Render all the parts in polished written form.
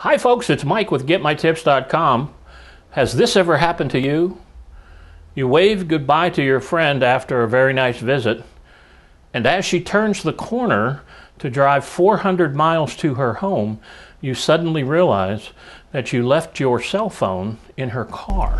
Hi folks, it's Mike with GetMyTips.com. Has this ever happened to you? You wave goodbye to your friend after a very nice visit, and as she turns the corner to drive 400 miles to her home, you suddenly realize that you left your cell phone in her car.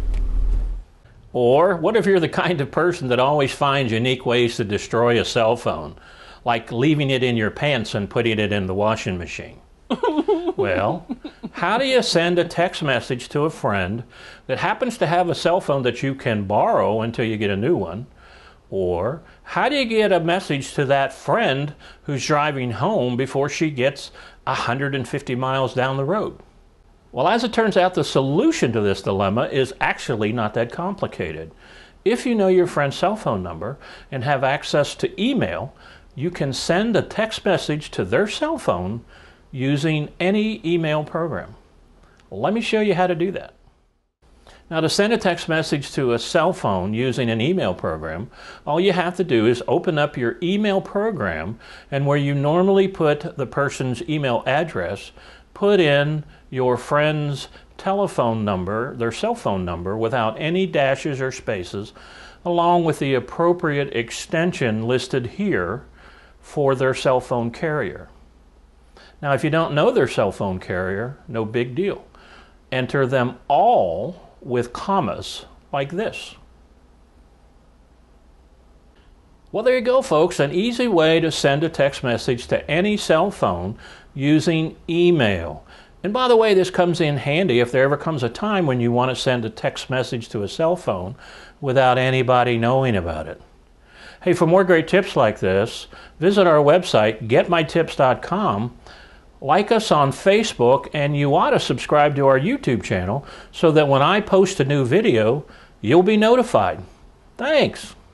Or what if you're the kind of person that always finds unique ways to destroy a cell phone, like leaving it in your pants and putting it in the washing machine? Well, how do you send a text message to a friend that happens to have a cell phone that you can borrow until you get a new one? Or how do you get a message to that friend who's driving home before she gets 150 miles down the road? Well, as it turns out, the solution to this dilemma is actually not that complicated. If you know your friend's cell phone number and have access to email, you can send a text message to their cell phone using any email program. Let me show you how to do that. Now, to send a text message to a cell phone using an email program, all you have to do is open up your email program, and where you normally put the person's email address, put in your friend's telephone number, their cell phone number, without any dashes or spaces, along with the appropriate extension listed here for their cell phone carrier. Now, if you don't know their cell phone carrier, no big deal. Enter them all with commas like this. Well, there you go, folks. An easy way to send a text message to any cell phone using email. And by the way, this comes in handy if there ever comes a time when you want to send a text message to a cell phone without anybody knowing about it. Hey, for more great tips like this, visit our website, GetMyTips.com. Like us on Facebook, and you ought to subscribe to our YouTube channel so that when I post a new video, you'll be notified. Thanks.